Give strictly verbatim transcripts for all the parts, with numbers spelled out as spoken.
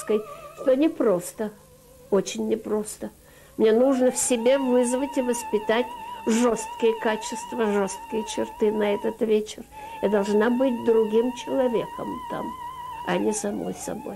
Жуковской, что непросто, очень непросто. Мне нужно в себе вызвать и воспитать жесткие качества, жесткие черты на этот вечер. Я должна быть другим человеком там, а не самой собой.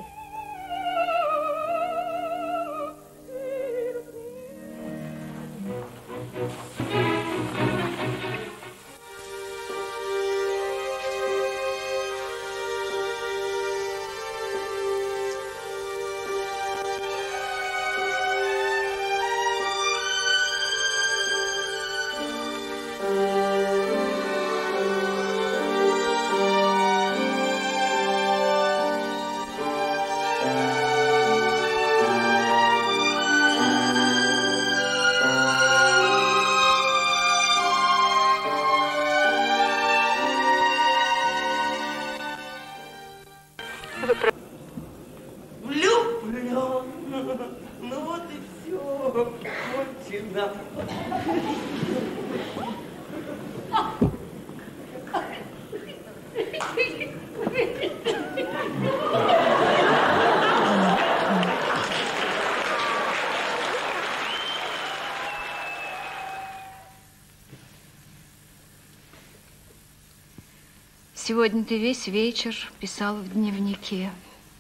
Сегодня ты весь вечер писал в дневнике.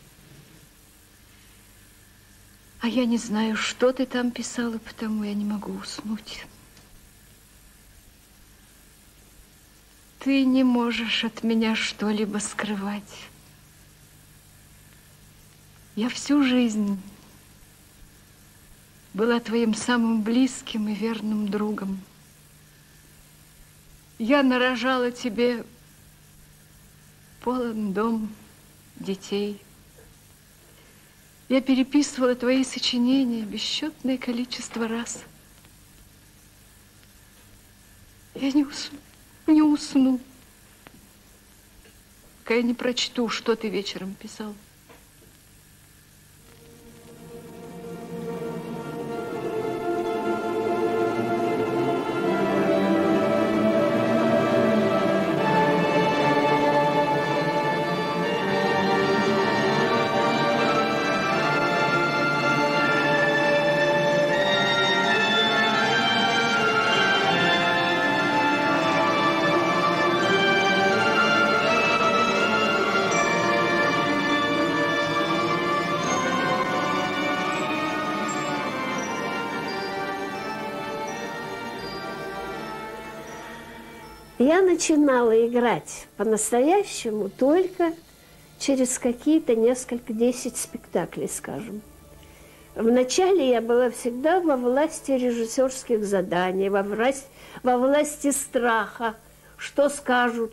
А я не знаю, что ты там писал, и потому я не могу уснуть. Ты не можешь от меня что-либо скрывать. Я всю жизнь была твоим самым близким и верным другом. Я нарожала тебе полон дом, детей. Я переписывала твои сочинения бесчетное количество раз. Я не усну, не усну, пока я не прочту, что ты вечером писал. Я начинала играть по-настоящему только через какие-то несколько, десять спектаклей, скажем. Вначале я была всегда во власти режиссерских заданий, во власти, во власти страха, что скажут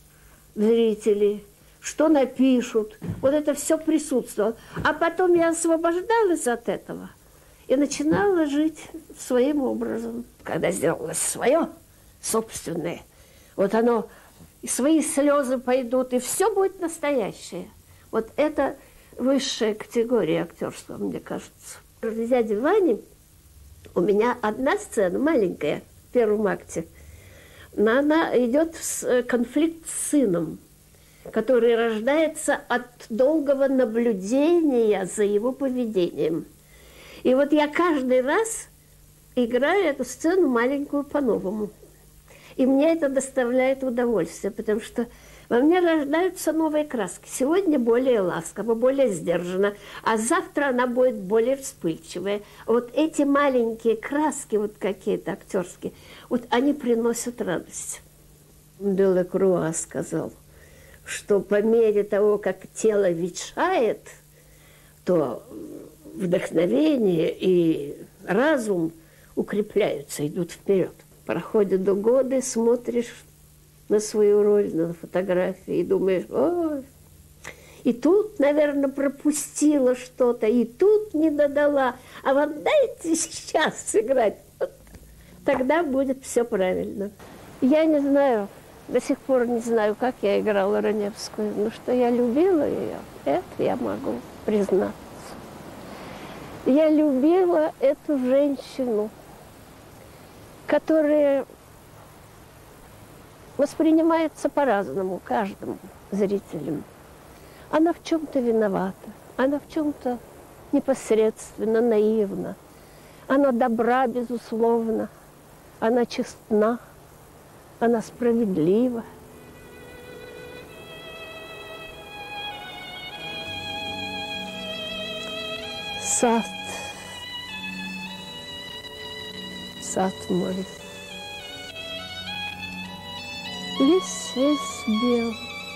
зрители, что напишут. Вот это все присутствовало. А потом я освобождалась от этого и начинала жить своим образом. Когда сделалось свое, собственное, вот оно, и свои слезы пойдут, и все будет настоящее. Вот это высшая категория актерства, мне кажется. В «Дяде Ване» у меня одна сцена, маленькая, в первом акте, но она идет с конфликт с сыном, который рождается от долгого наблюдения за его поведением. И вот я каждый раз играю эту сцену маленькую по-новому. И мне это доставляет удовольствие, потому что во мне рождаются новые краски. Сегодня более ласково, более сдержанно, а завтра она будет более вспыльчивая. Вот эти маленькие краски, вот какие-то актерские, вот они приносят радость. Делакруа сказал, что по мере того, как тело ветшает, то вдохновение и разум укрепляются, идут вперед. Проходят годы, смотришь на свою роль, на фотографии, и думаешь, ой, и тут, наверное, пропустила что-то, и тут не додала, а вот дайте сейчас сыграть, вот, тогда будет все правильно. Я не знаю, до сих пор не знаю, как я играла Раневскую, но что я любила ее, это я могу признаться. Я любила эту женщину, которая воспринимается по-разному каждым зрителем. Она в чем-то виновата, Она в чем-то непосредственно, наивна. Она добра, безусловно. Она честна. Она справедлива. Сад. Сад мой. Весь, весь бел.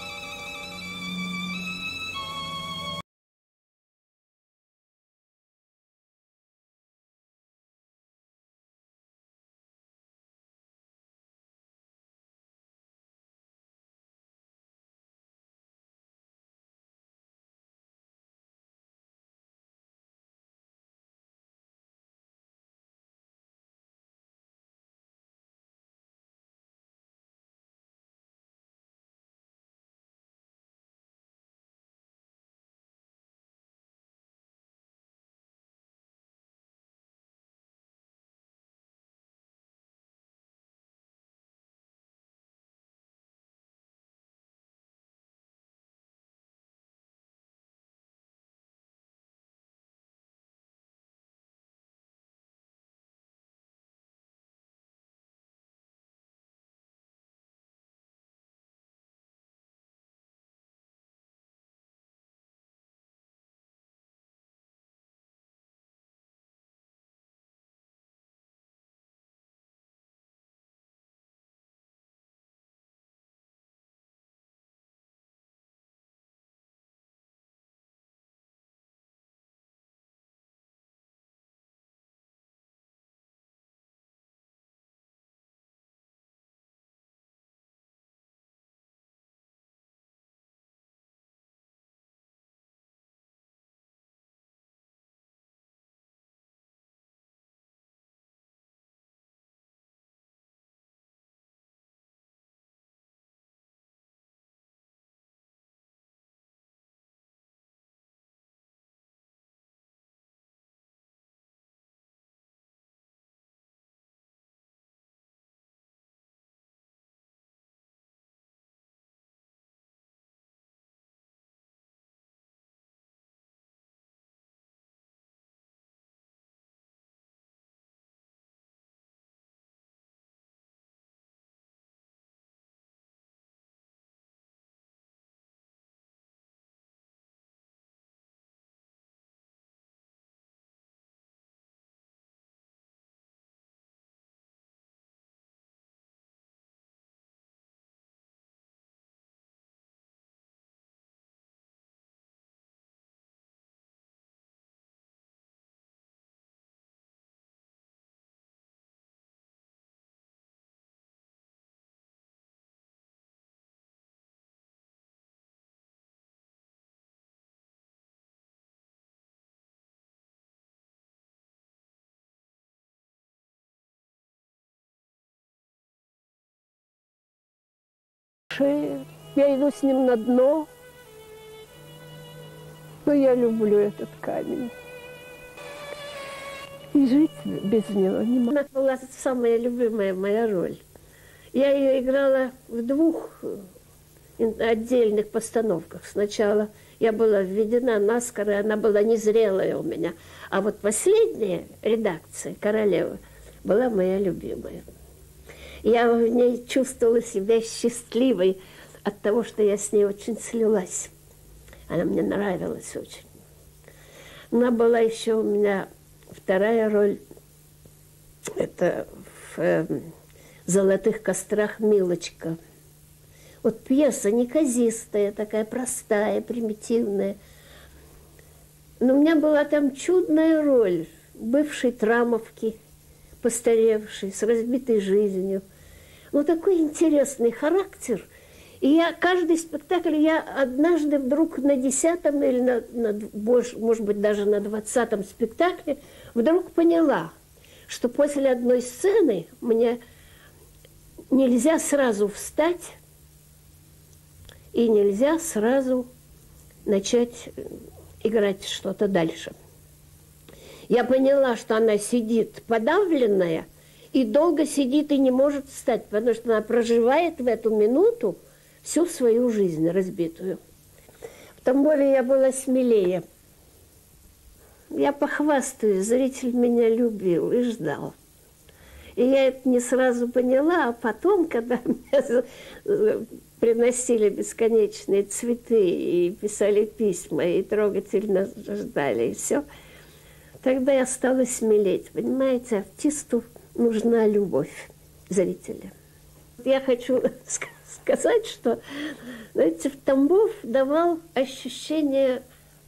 Я иду с ним на дно, но я люблю этот камень. И жить без него не могу. Она была самая любимая моя роль. Я ее играла в двух отдельных постановках. Сначала я была введена на Оскар, и она была незрелая у меня. А вот последняя редакция «Королевы» была моя любимая. Я в ней чувствовала себя счастливой от того, что я с ней очень слилась. Она мне нравилась очень. Она была еще у меня вторая роль. Это в э, «Золотых кострах» Милочка. Вот пьеса неказистая, такая простая, примитивная. Но у меня была там чудная роль бывшей трамовки, постаревшей, с разбитой жизнью. Ну, такой интересный характер. И я каждый спектакль, я однажды вдруг на десятом или на, на может быть, даже на двадцатом спектакле вдруг поняла, что после одной сцены мне нельзя сразу встать и нельзя сразу начать играть что-то дальше. Я поняла, что она сидит подавленная и долго сидит и не может встать, потому что она проживает в эту минуту всю свою жизнь разбитую. В Тамбове я была смелее. я похвастаюсь, зритель меня любил и ждал. И я это не сразу поняла, а потом, когда мне приносили бесконечные цветы и писали письма, и трогательно ждали, и все, тогда я стала смелеть. Понимаете, артисту нужна любовь зрителя. Я хочу сказать, что, знаете, Тамбов давал ощущение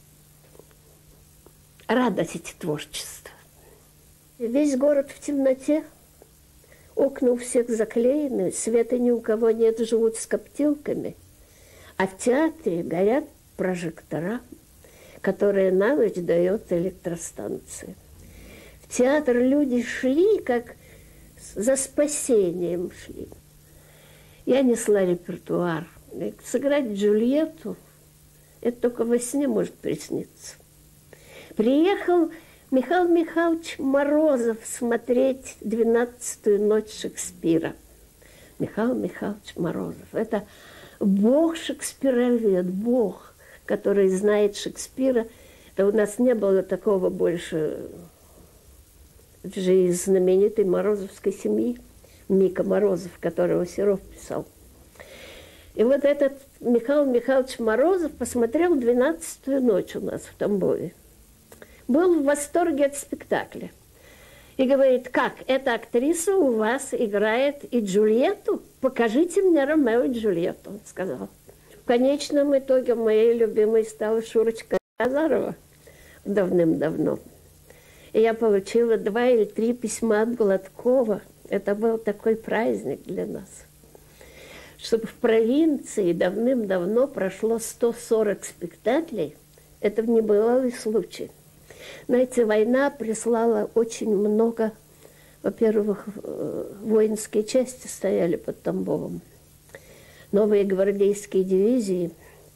радости творчества. Весь город в темноте, окна у всех заклеены, света ни у кого нет, живут с коптилками. А в театре горят прожектора, которые на ночь дает электростанция. В театр люди шли, как за спасением шли. Я несла репертуар. Сыграть Джульетту, это только во сне может присниться. Приехал Михаил Михайлович Морозов смотреть «Двенадцатую ночь» Шекспира. Михаил Михайлович Морозов. Это бог шекспировед, бог, который знает Шекспира. Да у нас не было такого больше. Это же из знаменитой морозовской семьи. Мика Морозов, которого Серов писал. И вот этот Михаил Михайлович Морозов посмотрел «Двенадцатую ночь» у нас в Тамбове. Был в восторге от спектакля. И говорит: как, эта актриса у вас играет и Джульетту? Покажите мне Ромео и Джульетту, он сказал. В конечном итоге моей любимой стала Шурочка Азарова давным-давно. И я получила два или три письма от Гладкова. Это был такой праздник для нас. Чтобы в провинции давным-давно прошло сто сорок спектаклей, это небывалый случай. Знаете, война прислала очень много, во-первых, воинские части стояли под Тамбовом. Новые гвардейские дивизии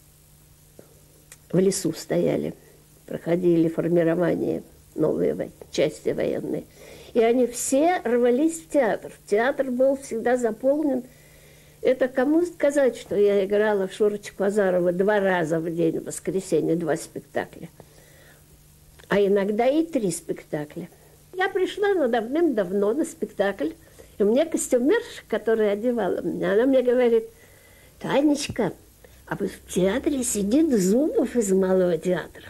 в лесу стояли, проходили формирование, новые части военные. И они все рвались в театр. Театр был всегда заполнен. Это кому сказать, что я играла в Шурочку Азарову два раза в день, в воскресенье, два спектакля. А иногда и три спектакля. Я пришла ну, давным-давно на спектакль, и мне костюмерша, которая одевала меня, она мне говорит: Танечка, а в театре сидит Зубов из Малого театра.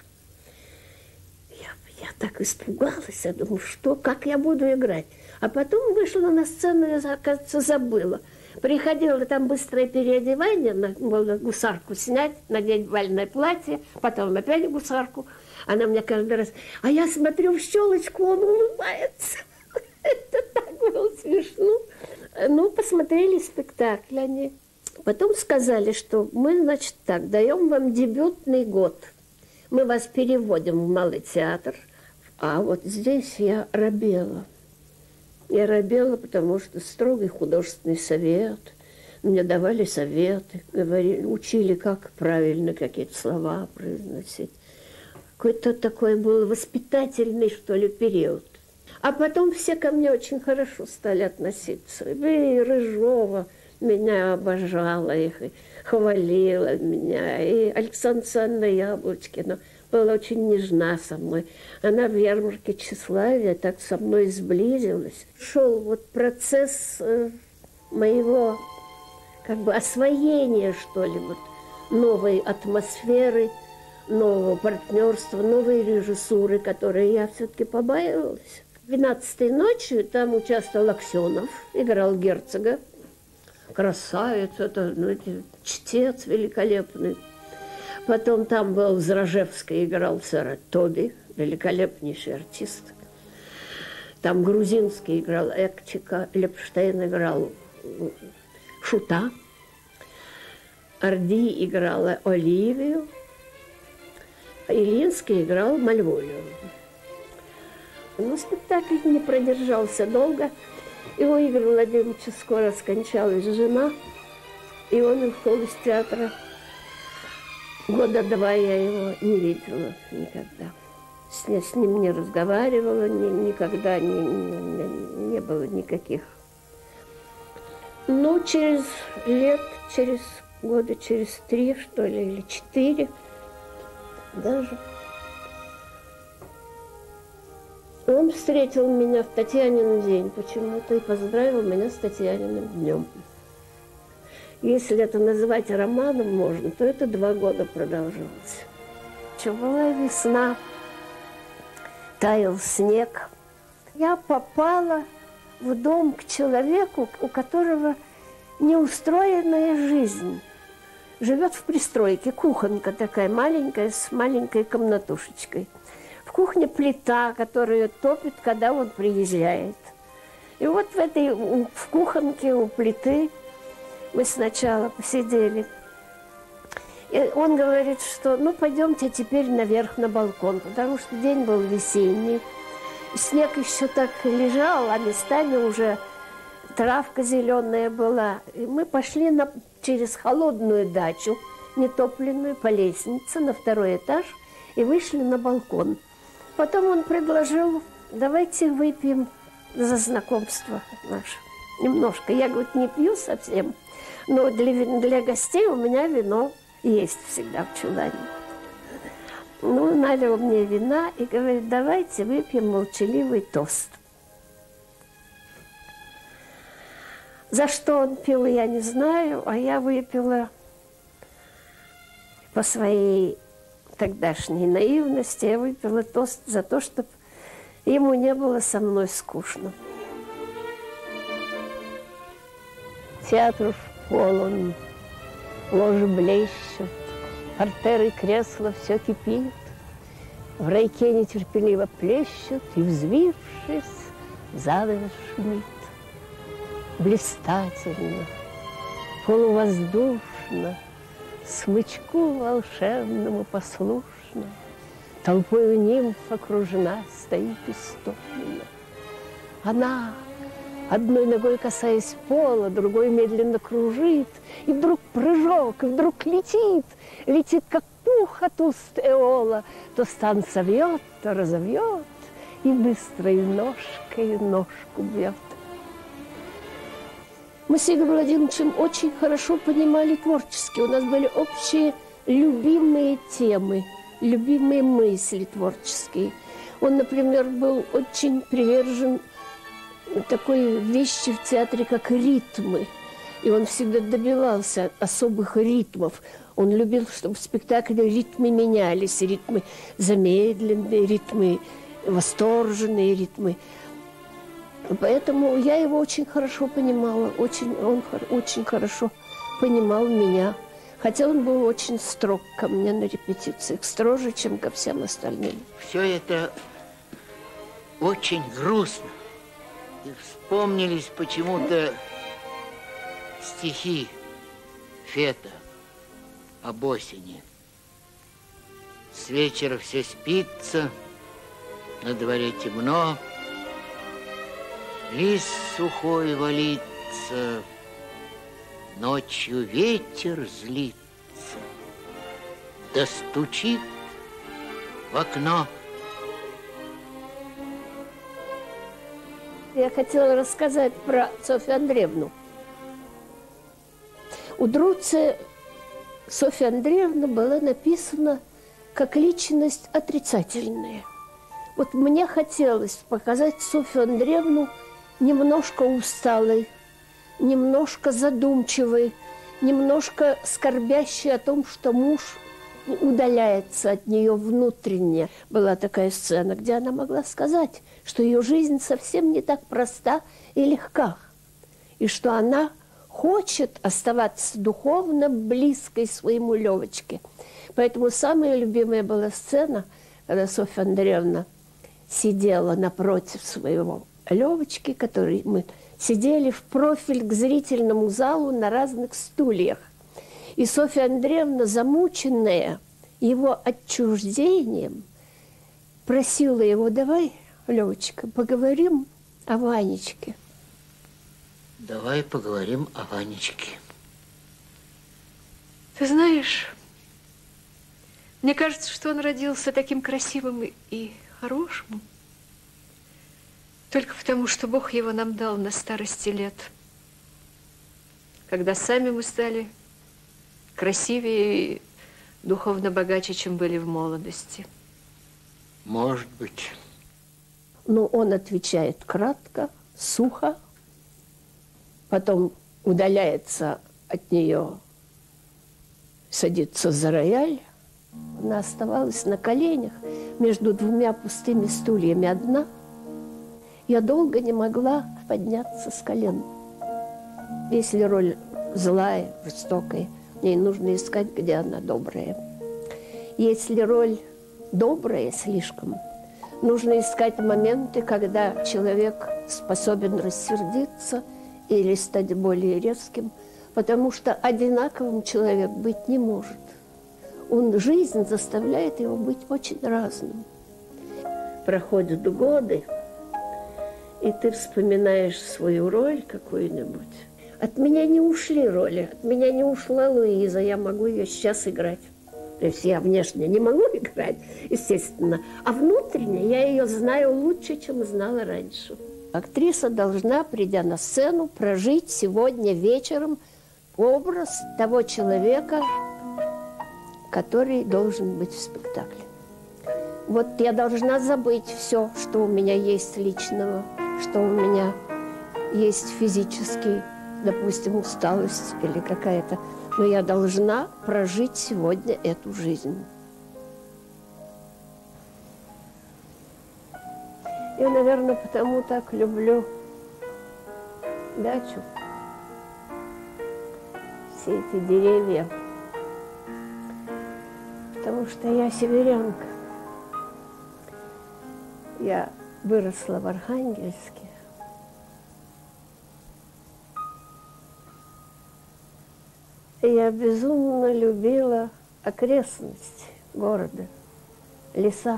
Я, я так испугалась, я думаю, что, как я буду играть? А потом вышла на сцену, я, оказывается, забыла. Приходила там быстрое переодевание, надо гусарку снять, надеть бальное платье, потом опять гусарку. Она мне каждый раз: а я смотрю в щелочку, он улыбается. Это так было смешно. Ну, посмотрели спектакль они. Потом сказали, что мы, значит, так, даем вам дебютный год. Мы вас переводим в Малый театр. А вот здесь я робела. Я робела, потому что строгий художественный совет. Мне давали советы, говорили, учили, как правильно какие-то слова произносить. Какой-то такой был воспитательный, что ли, период. А потом все ко мне очень хорошо стали относиться. И Рыжова меня обожала, их, и хвалила меня. И Александра Яблочкина была очень нежна со мной. Она в ярмарке тщеславия так со мной сблизилась. Шел вот процесс э, моего как бы освоения, что ли, вот, новой атмосферы, нового партнерства, новой режиссуры, которой я все-таки побаивалась. «Двенадцатой ночью» там участвовал Аксенов, играл герцога. Красавец, это, ну, чтец великолепный. Потом там был Зражевский, играл сэра Тоби, великолепнейший артист. Там Грузинский играл Экчика, Лепштейн играл Шута, Орди играла Оливию, Илинский играл Мальволию. Но спектакль не продержался долго. И у Игоря Владимировича скоро скончалась жена, и он ушел из театра. Года два я его не видела никогда. С, с ним не разговаривала, ни, никогда не, не, не было никаких. Но через лет, через года, через три, что ли, или четыре, даже Он встретил меня в Татьянин день почему-то и поздравил меня с Татьяниным днем. Если это называть романом можно, то это два года продолжалось. Что была весна, таял снег. Я попала в дом к человеку, у которого неустроенная жизнь. Живет в пристройке, кухонка такая маленькая, с маленькой комнатушечкой. В кухне плита, которую топит, когда он приезжает. И вот в этой в кухонке у плиты мы сначала посидели. И он говорит, что ну пойдемте теперь наверх на балкон, потому что день был весенний. Снег еще так лежал, а местами уже травка зеленая была. И мы пошли на, через холодную дачу, нетопленную, по лестнице на второй этаж и вышли на балкон. Потом он предложил, давайте выпьем за знакомство наше. Немножко. Я, говорит, не пью совсем, но для, для гостей у меня вино есть всегда в чулане. Ну, налил мне вина и говорит, давайте выпьем молчаливый тост. За что он пил, я не знаю, а я выпила по своей тогдашней наивности, я выпила тост за то, чтобы ему не было со мной скучно. Театр полон, ложи блещут, портеры и кресла все кипит, в райке нетерпеливо плещут, и, взвившись, занавес шумит. Блистательно, полувоздушно, смычку волшебному послушно, толпою нимф окружена стоит истомленно. Она, одной ногой касаясь пола, другой медленно кружит, и вдруг прыжок, и вдруг летит, летит, как пух от уст Эола, то стан совьет, то разовьет, и быстрой ножкой ножку бьет. Мы с Игорем Владимировичем очень хорошо понимали творчески. У нас были общие любимые темы, любимые мысли творческие. Он, например, был очень привержен такой вещи в театре, как ритмы. И он всегда добивался особых ритмов. Он любил, чтобы в спектакле ритмы менялись. Ритмы замедленные, ритмы восторженные, ритмы. Поэтому я его очень хорошо понимала, очень, он очень хорошо понимал меня. Хотя он был очень строг ко мне на репетициях, строже, чем ко всем остальным. Все это очень грустно. И вспомнились почему-то стихи Фета об осени. С вечера все спится, на дворе темно, лист сухой валится, ночью ветер злится, да стучит в окно. Я хотела рассказать про Софью Андреевну. У Друция Софья Андреевна была написана как личность отрицательная. Вот мне хотелось показать Софью Андреевну немножко усталой, немножко задумчивой, немножко скорбящей о том, что муж удаляется от нее внутренне. Была такая сцена, где она могла сказать, что ее жизнь совсем не так проста и легка, и что она хочет оставаться духовно близкой своему Левочке. Поэтому самая любимая была сцена, когда Софья Андреевна сидела напротив своего Левочки, который мы сидели в профиль к зрительному залу на разных стульях. И Софья Андреевна, замученная его отчуждением, просила его: давай, Левочка, поговорим о Ванечке. Давай поговорим о Ванечке. Ты знаешь, мне кажется, что он родился таким красивым и хорошим только потому, что Бог его нам дал на старости лет, когда сами мы стали красивее и духовно богаче, чем были в молодости. Может быть. но он отвечает кратко, сухо, потом удаляется от нее, садится за рояль. Она оставалась на коленях между двумя пустыми стульями одна. Я долго не могла подняться с колен. Если роль злая, жестокая, ей нужно искать, где она добрая. Если роль добрая слишком, нужно искать моменты, когда человек способен рассердиться или стать более резким, потому что одинаковым человек быть не может. Он, жизнь заставляет его быть очень разным. Проходят годы, и ты вспоминаешь свою роль какую-нибудь. От меня не ушли роли, от меня не ушла Луиза, я могу ее сейчас играть. То есть я внешне не могу играть, естественно, а внутренне я ее знаю лучше, чем знала раньше. Актриса должна, придя на сцену, прожить сегодня вечером образ того человека, который должен быть в спектакле. Вот я должна забыть все, что у меня есть личного, что у меня есть физический, допустим, усталость или какая-то. Но я должна прожить сегодня эту жизнь. Я, наверное, потому так люблю дачу. Все эти деревья. Потому что я северянка. Я выросла в Архангельске. И я безумно любила окрестности города, леса.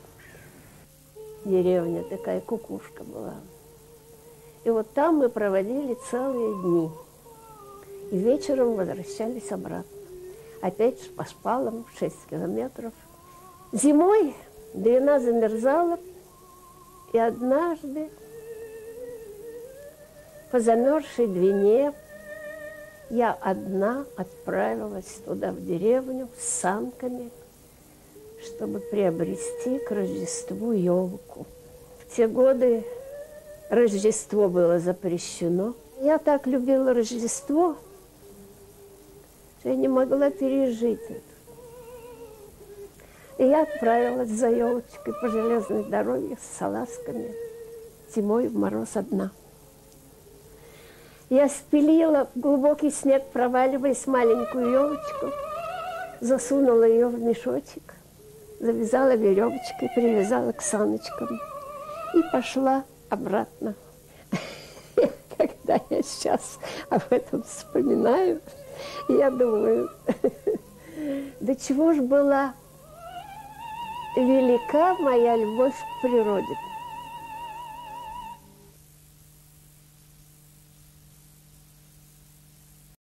Деревня такая, кукушка была. И вот там мы проводили целые дни. И вечером возвращались обратно. Опять по шпалам шесть километров. Зимой длина замерзала. И однажды по замерзшей двине я одна отправилась туда, в деревню, с санками, чтобы приобрести к Рождеству елку. В те годы Рождество было запрещено. Я так любила Рождество, что я не могла пережить это. И я отправилась за елочкой по железной дороге с салазками зимой в мороз одна. Я спилила в глубокий снег, проваливаясь, маленькую елочку, засунула ее в мешочек, завязала веревочкой, привязала к саночкам и пошла обратно. Когда я сейчас об этом вспоминаю, я думаю, до чего ж была велика моя любовь к природе.